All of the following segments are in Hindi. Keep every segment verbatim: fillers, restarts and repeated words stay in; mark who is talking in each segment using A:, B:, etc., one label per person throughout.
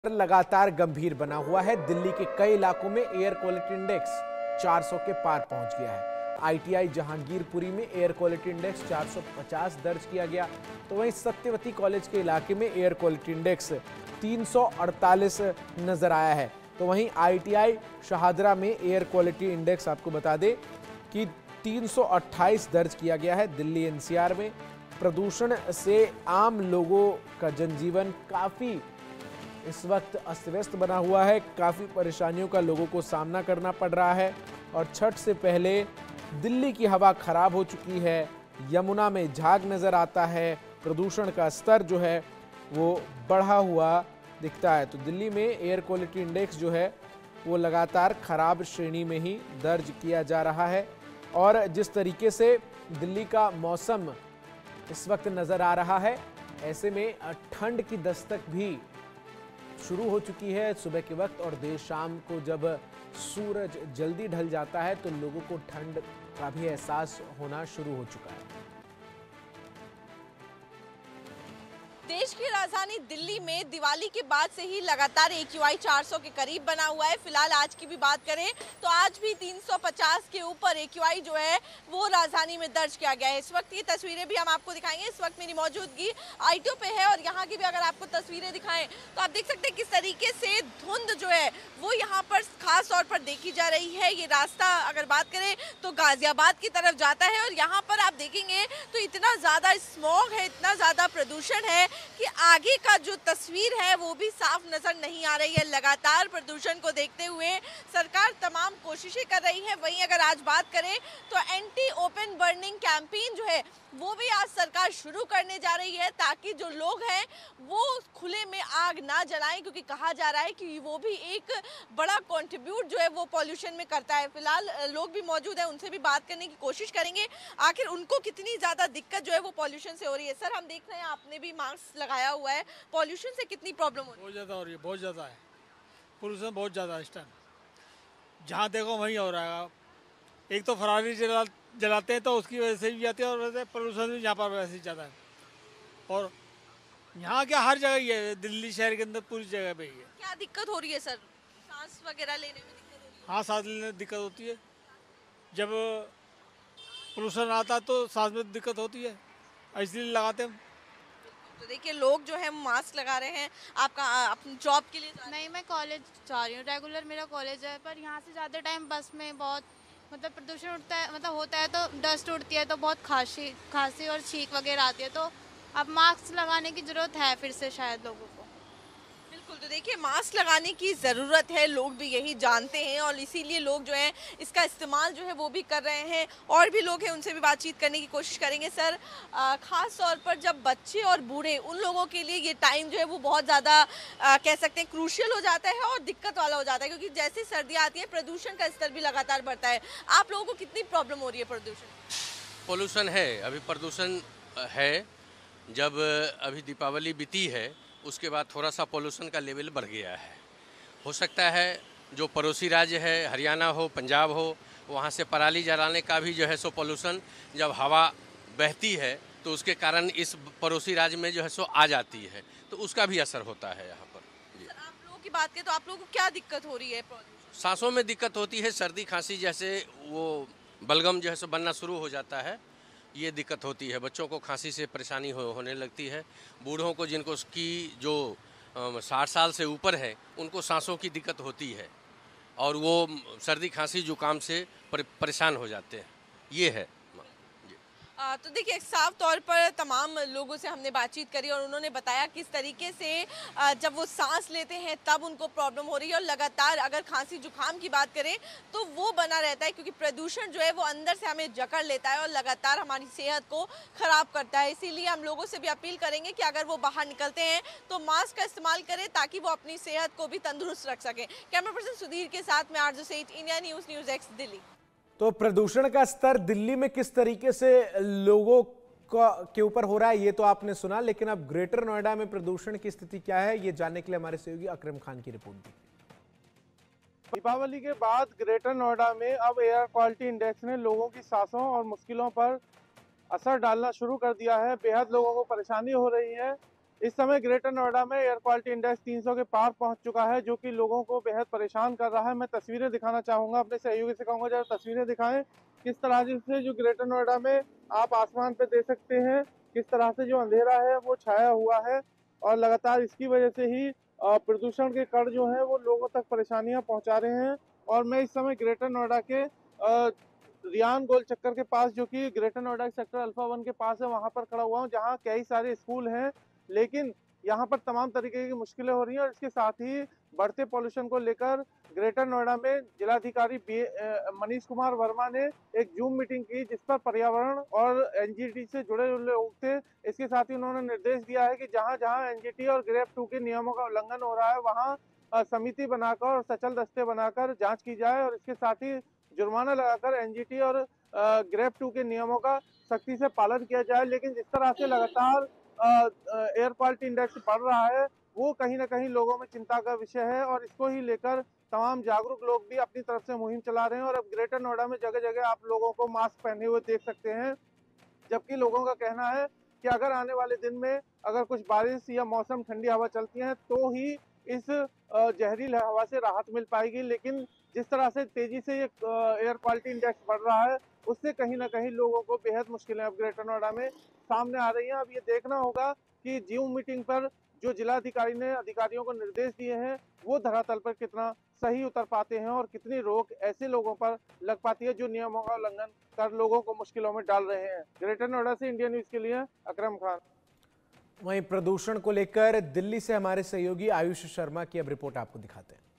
A: लगातार गंभीर बना हुआ है। दिल्ली के कई इलाकों में एयर क्वालिटी इंडेक्स चार सौ के पार पहुंच गया है। आईटीआई जहांगीरपुरी में एयर क्वालिटी इंडेक्स चार सौ पचास दर्ज किया गया, तो वहीं सत्यवती कॉलेज के इलाके में एयर क्वालिटी इंडेक्स तीन सौ अड़तालीस नजर आया है। तो वहीं आईटीआई शहादरा में एयर क्वालिटी इंडेक्स आपको बता दें कि तीन सौ अट्ठाईस दर्ज किया गया है। दिल्ली एनसीआर में प्रदूषण से आम लोगों का जनजीवन काफी इस वक्त अस्त व्यस्त बना हुआ है। काफी परेशानियों का लोगों को सामना करना पड़ रहा है और छठ से पहले दिल्ली की हवा खराब हो चुकी है। यमुना में झाग नजर आता है, प्रदूषण का स्तर जो है वो बढ़ा हुआ दिखता है। तो दिल्ली में एयर क्वालिटी इंडेक्स जो है वो लगातार खराब श्रेणी में ही दर्ज किया जा रहा है। और जिस तरीके से दिल्ली का मौसम इस वक्त नजर आ रहा है, ऐसे में ठंड की दस्तक भी शुरू हो चुकी है सुबह के वक्त। और देर शाम को जब सूरज जल्दी ढल जाता है तो लोगों को ठंड का भी एहसास होना शुरू हो चुका है।
B: देश की राजधानी दिल्ली में दिवाली के बाद से ही लगातार एक्यूआई चार सौ के करीब बना हुआ है। फिलहाल आज की भी बात करें तो आज भी तीन सौ पचास के ऊपर एक्यूआई जो है वो राजधानी में दर्ज किया गया है। इस वक्त की तस्वीरें भी हम आपको दिखाएंगे। इस वक्त मेरी मौजूदगी आईटीओ पे है और यहाँ की भी अगर आपको तस्वीरें दिखाएं तो आप देख सकते हैं किस तरीके से धुंध जो है वो यहाँ पर खास तौर पर देखी जा रही है। ये रास्ता अगर बात करें तो गाजियाबाद की तरफ जाता है और यहाँ पर आप देखेंगे तो इतना ज्यादा स्मॉग है, इतना ज्यादा प्रदूषण है कि आगे का जो तस्वीर है वो भी साफ नजर नहीं आ रही है। लगातार प्रदूषण को देखते हुए सरकार तमाम कोशिशें कर रही है। वहीं अगर आज बात करें तो एंटी ओपन बर्निंग कैंपेन जो है वो भी आज सरकार शुरू करने जा रही है ताकि जो लोग हैं वो खुले में आग ना जलाएं, क्योंकि कहा जा रहा है कि वो भी एक बड़ा कंट्रीब्यूट जो है वो पॉल्यूशन में करता है। फिलहाल लोग भी मौजूद हैं, उनसे भी बात करने की कोशिश करेंगे आखिर उनको कितनी ज्यादा दिक्कत जो है वो पॉल्यूशन से हो रही है। सर, हम देख रहे हैं आपने भी मास्क लगाया हुआ है, पॉल्यूशन से कितनी प्रॉब्लम हो रही है?
C: बहुत ज़्यादा हो रही है, बहुत ज़्यादा है पोल्यूशन, बहुत ज़्यादा इस टाइम जहाँ देखो वहीं हो रहा है। एक तो फरारी जला जलाते हैं तो उसकी वजह से भी आती है और वैसे पोल्यूशन भी यहाँ पर वैसे ही ज़्यादा है। और यहाँ क्या हर जगह ही है, दिल्ली शहर के अंदर पूरी जगह पे ही है।
B: क्या दिक्कत हो रही है सर? सांस वगैरह लेने में दिक्कत हो रही है?
C: हाँ, सांस लेने में दिक्कत होती है। जब पोल्यूशन आता है तो सांस में दिक्कत होती है, इसलिए लगाते हैं।
B: तो देखिए लोग जो है मास्क लगा रहे हैं। आपका अपनी जॉब के लिए?
D: नहीं, मैं कॉलेज जा रही हूँ, रेगुलर मेरा कॉलेज है, पर यहाँ से ज़्यादा टाइम बस में बहुत मतलब प्रदूषण उठता है, मतलब होता है तो डस्ट उड़ती है तो बहुत खांसी खांसी और छींक वगैरह आती है। तो अब मास्क लगाने की ज़रूरत है फिर से शायद लोगों को।
B: बिल्कुल, तो देखिए मास्क लगाने की ज़रूरत है, लोग भी यही जानते हैं और इसीलिए लोग जो हैं इसका इस्तेमाल जो है वो भी कर रहे हैं। और भी लोग हैं, उनसे भी बातचीत करने की कोशिश करेंगे। सर, ख़ास तौर पर जब बच्चे और बूढ़े, उन लोगों के लिए ये टाइम जो है वो बहुत ज़्यादा कह सकते हैं क्रूशियल हो जाता है और दिक्कत वाला हो जाता है, क्योंकि जैसे सर्दियाँ आती हैं प्रदूषण का स्तर भी लगातार बढ़ता है। आप लोगों को कितनी प्रॉब्लम हो रही है प्रदूषण?
E: पोल्यूशन है, अभी प्रदूषण है। जब अभी दीपावली बीती है उसके बाद थोड़ा सा पोल्यूशन का लेवल बढ़ गया है। हो सकता है जो पड़ोसी राज्य है, हरियाणा हो, पंजाब हो, वहाँ से पराली जलाने का भी जो है सो पोल्यूशन जब हवा बहती है तो उसके कारण इस पड़ोसी राज्य में जो है सो आ जाती है, तो उसका भी असर होता है यहाँ पर। जी।
B: सर, आप लोगों की बात करें तो आप लोगों को क्या दिक्कत हो रही है?
E: सांसों में दिक्कत होती है, सर्दी खांसी जैसे वो बलगम जो है सो बनना शुरू हो जाता है, ये दिक्कत होती है। बच्चों को खांसी से परेशानी हो, होने लगती है। बूढ़ों को, जिनको की जो साठ साल से ऊपर है, उनको सांसों की दिक्कत होती है और वो सर्दी खांसी जुकाम से परेशान हो जाते हैं। ये है।
B: आ, तो देखिए साफ तौर पर तमाम लोगों से हमने बातचीत करी और उन्होंने बताया किस तरीके से आ, जब वो सांस लेते हैं तब उनको प्रॉब्लम हो रही है और लगातार अगर खांसी जुकाम की बात करें तो वो बना रहता है, क्योंकि प्रदूषण जो है वो अंदर से हमें जकड़ लेता है और लगातार हमारी सेहत को खराब करता है। इसीलिए हम लोगों से भी अपील करेंगे कि अगर वो बाहर निकलते हैं तो मास्क का इस्तेमाल करें ताकि वो अपनी सेहत को भी तंदुरुस्त रख सकें। कैमरा पर्सन सुधीर के साथ में Aarzoo Seth, India News, News X, Delhi.
A: तो प्रदूषण का स्तर दिल्ली में किस तरीके से लोगों का के ऊपर हो रहा है ये तो आपने सुना, लेकिन अब ग्रेटर नोएडा में प्रदूषण की स्थिति क्या है ये जानने के लिए हमारे सहयोगी अकरम खान की रिपोर्ट दी।
F: दीपावली के बाद ग्रेटर नोएडा में अब एयर क्वालिटी इंडेक्स ने लोगों की सांसों और मुश्किलों पर असर डालना शुरू कर दिया है। बेहद लोगों को परेशानी हो रही है। इस समय ग्रेटर नोएडा में एयर क्वालिटी इंडेक्स तीन सौ के पार पहुंच चुका है, जो कि लोगों को बेहद परेशान कर रहा है। मैं तस्वीरें दिखाना चाहूंगा, अपने सहयोगी से कहूंगा जरा तस्वीरें दिखाएं। किस तरह से जो ग्रेटर नोएडा में आप आसमान पे देख सकते हैं, किस तरह से जो अंधेरा है वो छाया हुआ है और लगातार इसकी वजह से ही प्रदूषण के कण जो है वो लोगों तक परेशानियां पहुंचा रहे हैं। और मैं इस समय ग्रेटर नोएडा के रियान गोल चक्कर के पास, जो कि Greater Noida sector alpha one के पास है, वहां पर खड़ा हुआ हूं, जहां कई सारे स्कूल हैं, लेकिन यहाँ पर तमाम तरीके की मुश्किलें हो रही हैं। और इसके साथ ही बढ़ते पॉल्यूशन को लेकर ग्रेटर नोएडा में जिलाधिकारी मनीष कुमार वर्मा ने एक जूम मीटिंग की, जिस पर पर्यावरण और एनजीटी से जुड़े हुए लोग थे। इसके साथ ही उन्होंने निर्देश दिया है कि जहां जहां एनजीटी और ग्रेफ टू के नियमों का उल्लंघन हो रहा है, वहां समिति बनाकर और सचल दस्ते बनाकर जांच की जाए और इसके साथ ही जुर्माना लगाकर एनजीटी और ग्रेफ टू के नियमों का सख्ती से पालन किया जाए। लेकिन जिस तरह से लगातार एयर क्वालिटी इंडेक्स बढ़ रहा है, वो कहीं ना कहीं लोगों में चिंता का विषय है और इसको ही लेकर तमाम जागरूक लोग भी अपनी तरफ से मुहिम चला रहे हैं। और अब ग्रेटर नोएडा में जगह जगह आप लोगों को मास्क पहने हुए देख सकते हैं, जबकि लोगों का कहना है कि अगर आने वाले दिन में अगर कुछ बारिश या मौसम ठंडी हवा चलती है तो ही इस जहरीली हवा से राहत मिल पाएगी। लेकिन जिस तरह से तेजी से ये एयर क्वालिटी इंडेक्स बढ़ रहा है, उससे कहीं ना कहीं लोगों को बेहद मुश्किलें अब ग्रेटर नोएडा में सामने आ रही हैं। अब ये देखना होगा कि जूम मीटिंग पर जो जिलाधिकारी ने अधिकारियों को निर्देश दिए हैं, वो धरातल पर कितना सही उतर पाते हैं और कितनी रोक ऐसे लोगों पर लग पाती है जो नियमों का उल्लंघन कर लोगों को मुश्किलों में डाल रहे हैं। ग्रेटर नोएडा से इंडिया न्यूज के लिए अकरम खान।
A: वहीं प्रदूषण को लेकर दिल्ली से हमारे सहयोगी आयुष शर्मा की अब रिपोर्ट आपको दिखाते हैं।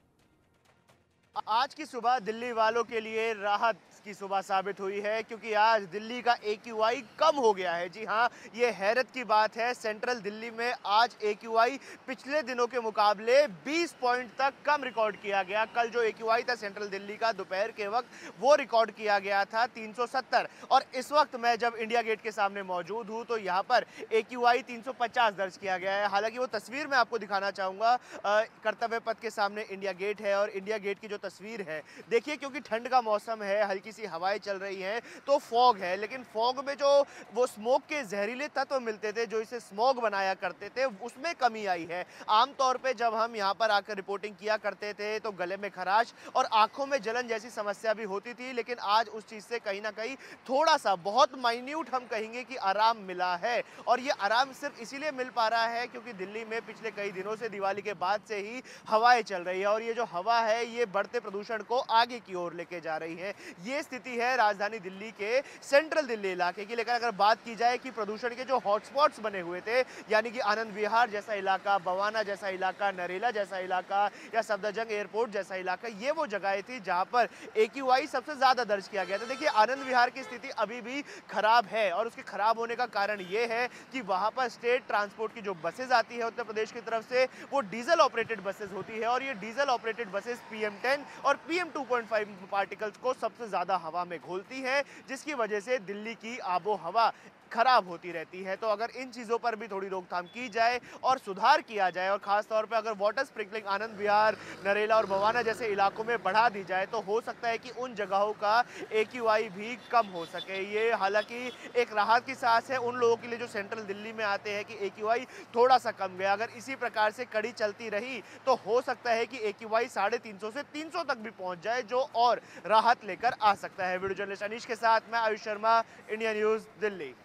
G: आज की सुबह दिल्ली वालों के लिए राहत की सुबह साबित हुई है, क्योंकि आज दिल्ली का ए क्यू आई कम हो गया है। जी हाँ, ये हैरत की बात है। सेंट्रल दिल्ली में आज ए क्यू आई पिछले दिनों के मुकाबले बीस पॉइंट तक कम रिकॉर्ड किया गया। कल जो ए क्यू आई था सेंट्रल दिल्ली का दोपहर के वक्त, वो रिकॉर्ड किया गया था तीन सौ सत्तर। और इस वक्त मैं जब इंडिया गेट के सामने मौजूद हूँ तो यहाँ पर ए क्यू आई तीन सौ पचास दर्ज किया गया है। हालांकि वो तस्वीर मैं आपको दिखाना चाहूँगा। कर्तव्य पथ के सामने इंडिया गेट है और इंडिया गेट की जो तस्वीर है, देखिए, क्योंकि ठंड का मौसम है, हल्की सी हवाएं चल रही हैं, तो फॉग है। लेकिन फॉग में जो वो स्मोक के जहरीले तत्व मिलते थे, जो इसे स्मोग बनाया करते थे, उसमें कमी आई है। आमतौर पे जब हम यहाँ पर आकर रिपोर्टिंग किया करते थे तो गले में खराश और आंखों में जलन जैसी समस्या भी होती थी, लेकिन आज उस चीज़ से कहीं ना कहीं थोड़ा सा, बहुत माइन्यूट हम कहेंगे कि आराम मिला है। और ये आराम सिर्फ इसीलिए मिल पा रहा है क्योंकि दिल्ली में पिछले कई दिनों से, दिवाली के बाद से ही हवाएं चल रही है और ये जो हवा है ये बढ़ते प्रदूषण को आगे की ओर लेके जा रही है। ये स्थिति है राजधानी दिल्ली के सेंट्रल दिल्ली इलाके की। लेकिन अगर बात की जाए कि प्रदूषण के जो हॉटस्पॉट्स बने हुए थे, यानी कि आनंद विहार जैसा इलाका, बवाना जैसा इलाका, नरेला जैसा इलाका या सफदरजंग एयरपोर्ट जैसा इलाका, ये वो जगहें थी जहां पर ए क्यू आई सबसे ज्यादा दर्ज किया गया था। देखिए, आनंद विहार की स्थिति अभी भी खराब है और उसके खराब होने का कारण ये है कि वहां पर स्टेट ट्रांसपोर्ट की जो बसेज आती है उत्तर प्रदेश की तरफ से, वो डीजल ऑपरेटेड बसेज होती है और ये diesel operated buses P M ten और P M two point five particles को सबसे ज्यादा हवा में घोलती है, जिसकी वजह से दिल्ली की आबो हवा खराब होती रहती है। तो अगर इन चीज़ों पर भी थोड़ी रोकथाम की जाए और सुधार किया जाए और ख़ास तौर पर अगर वाटर स्प्रिंकलिंग आनंद विहार, नरेला और बवाना जैसे इलाकों में बढ़ा दी जाए तो हो सकता है कि उन जगहों का ए क्यू आई भी कम हो सके। ये हालांकि एक राहत की सांस है उन लोगों के लिए जो सेंट्रल दिल्ली में आते हैं कि ए क्यू आई थोड़ा सा कम गया। अगर इसी प्रकार से कड़ी चलती रही तो हो सकता है कि ए क्यू आई साढ़े तीन सौ से तीन सौ तक भी पहुँच जाए, जो और राहत लेकर आ सकता है। वीडियो जर्नलिस्ट अनीश के साथ मैं आयुष शर्मा, इंडिया न्यूज़ दिल्ली।